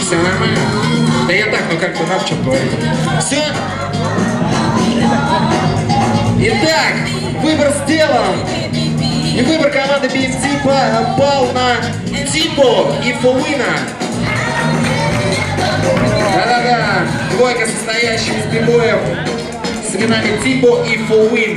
Все нормально? Да я так, ну как-то надо что-то говорить. Все? Итак, выбор сделан. И выбор команды BFT пал на Тимбо и Фолуина. Да-да-да, двойка, состоящая из бибоев с именами Тимбо и Фолуин.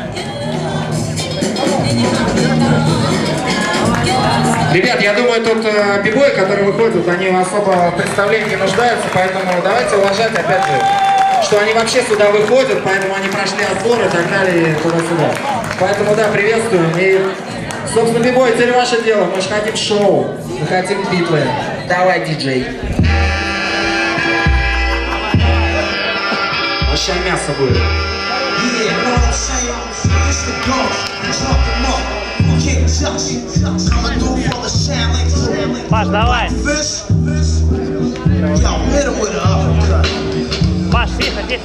Ребят, я думаю, тут бибои, которые выходят, они особо в представлении не нуждаются, поэтому давайте уважать, опять же, что они вообще сюда выходят, поэтому они прошли отбор и так далее, туда-сюда. Поэтому, да, приветствуем. И, собственно, бибои, теперь ваше дело. Мы же хотим шоу, мы хотим битлы. Давай, диджей. Вообще мясо будет. Паш, давай. Паш, тихо, тихо.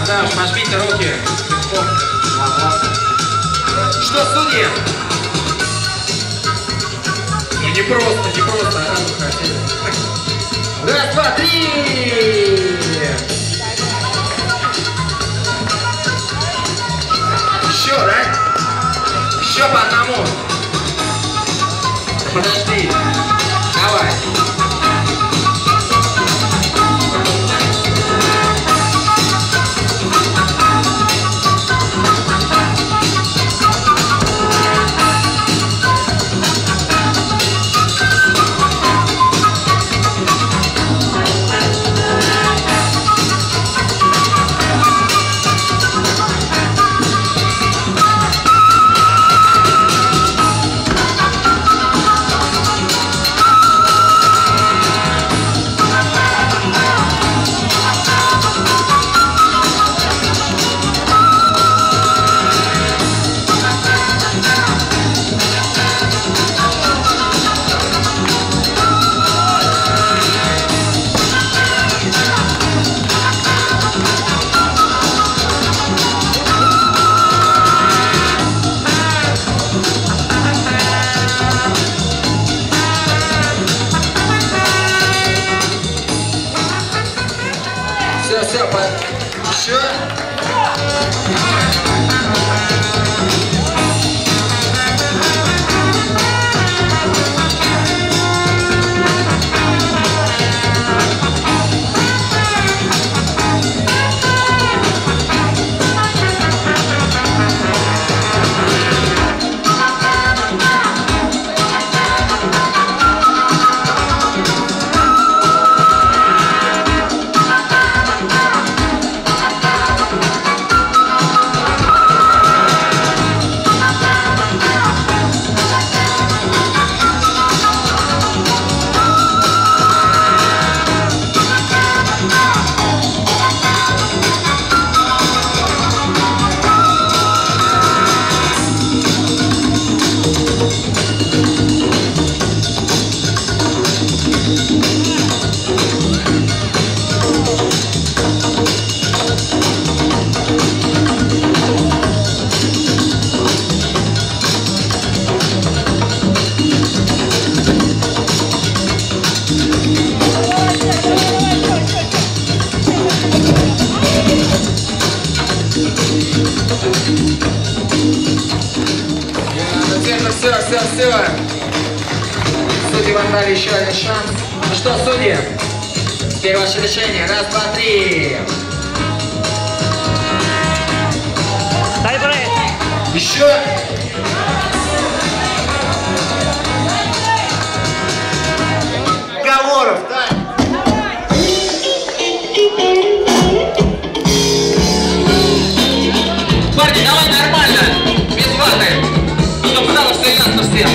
Да уж, пожмите руки. Что, судьи? Ну не просто, не просто. Раз, два, три. Еще, да? Еще по одному. Подожди. Давай. Все, еще. Все. Судьи вам дали еще один шанс. Ну что, судьи? Теперь ваше решение. Раз, два, три. Тайбрейк. Еще. Говоров, да. Парни, давай нормально. Без ваты. Чтобы стало все ясно всем.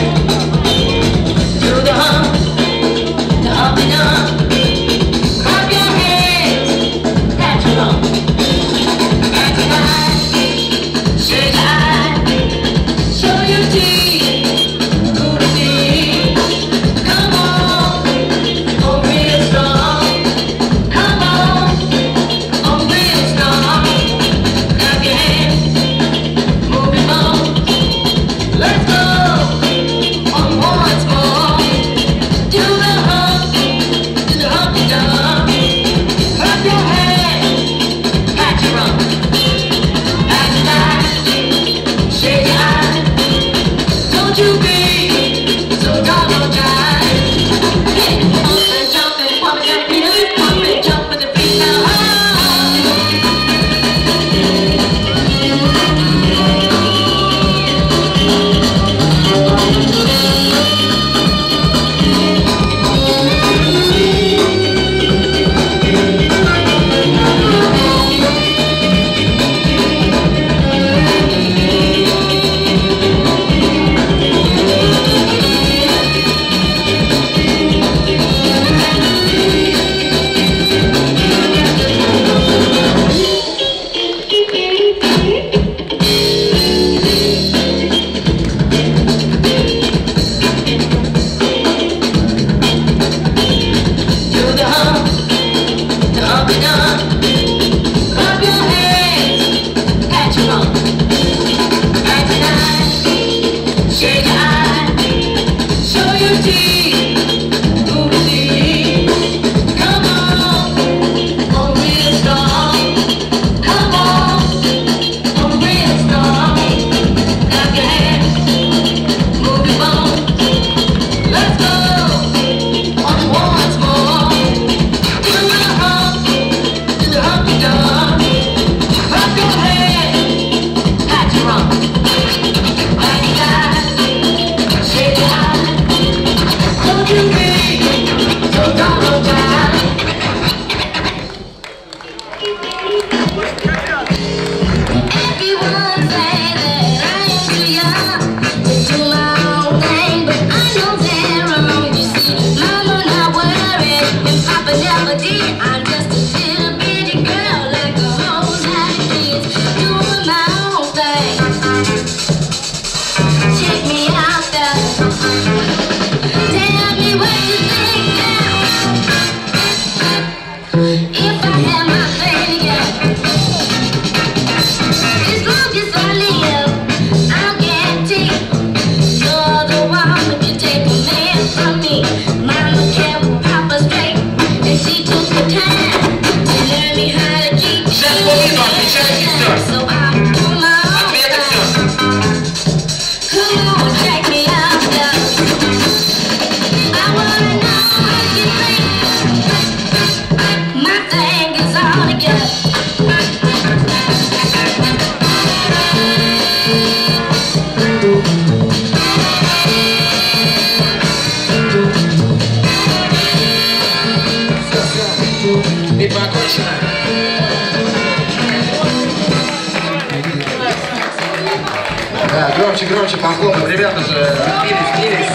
погромче похлопаем. Ребята же бились.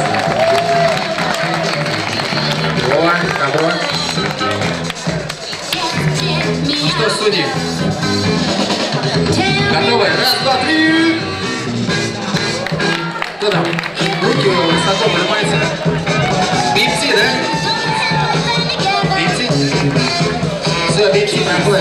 О, добро. Ну что, судьи? Готовы? Раз, два, три. Кто там? Руки высоко поднимаются. Бипси, да? Бипси? Все, бипси проходит.